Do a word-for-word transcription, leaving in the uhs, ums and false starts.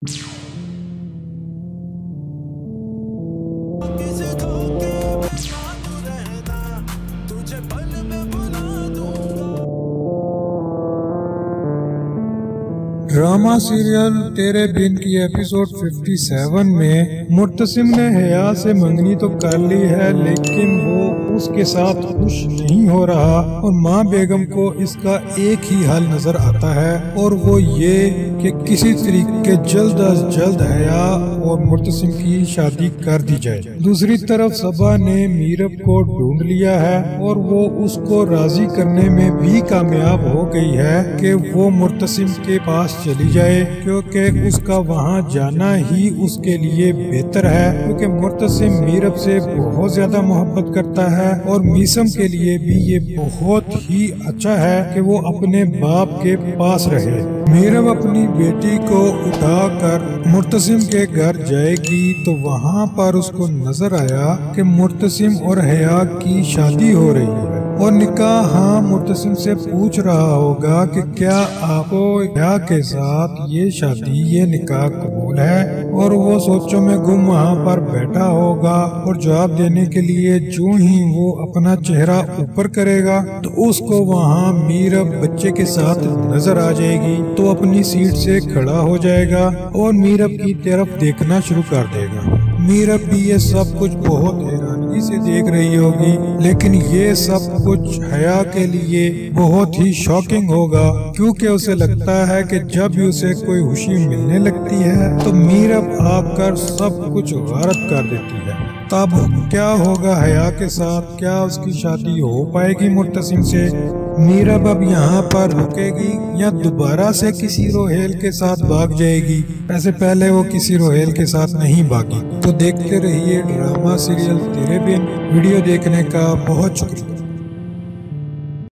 Drama serial तेरे बिन की episode सत्तावन में मुर्तसिम ने हया से मंगनी तो कर ली है, लेकिन वो उसके साथ खुश नहीं हो रहा और माँ बेगम को इसका एक ही हल नजर आता है और वो ये कि किसी तरीके जल्द अज जल्द हया और मुर्तसिम की शादी कर दी जाए। दूसरी तरफ सबा ने मीरब को ढूंढ लिया है और वो उसको राजी करने में भी कामयाब हो गई है कि वो मुर्तसिम के पास चली जाए, क्योंकि उसका वहाँ जाना ही उसके लिए बेहतर है, क्योंकि मुर्तसिम मीरब से बहुत ज्यादा मोहब्बत करता है और मीसम के लिए भी ये बहुत ही अच्छा है कि वो अपने बाप के पास रहे। मीरब अपनी बेटी को उठाकर मुर्तसिम के घर जाएगी तो वहाँ पर उसको नजर आया कि मुर्तसिम और हया की शादी हो रही है और निकाह हाँ मुर्तसिम से पूछ रहा होगा कि क्या आपको हया के साथ ये शादी ये निकाह कबूल है, और वो सोचों में गुम वहाँ पर बैठा होगा और जवाब देने के लिए जो ही वो अपना चेहरा ऊपर करेगा तो उसको वहाँ मीरब बच्चे के साथ नजर आ जाएगी, तो अपनी सीट से खड़ा हो जाएगा और मीरब की तरफ देखना शुरू कर देगा। मीरब भी ये सब कुछ बहुत हैरानी से देख रही होगी, लेकिन ये सब कुछ हया के लिए बहुत ही शॉकिंग होगा, क्योंकि उसे लगता है कि जब भी उसे कोई खुशी मिलने लगती है तो मीरब आकर सब कुछ गारत कर देती है। तब क्या होगा हया के साथ? क्या उसकी शादी हो पाएगी मुर्तसिम से? मीरब अब यहाँ पर रुकेगी या दोबारा से किसी रोहेल के साथ भाग जाएगी? ऐसे पहले वो किसी रोहेल के साथ नहीं भागी। तो देखते रहिए ड्रामा सीरियल तेरे बिन। वीडियो देखने का बहुत शुक्रिया।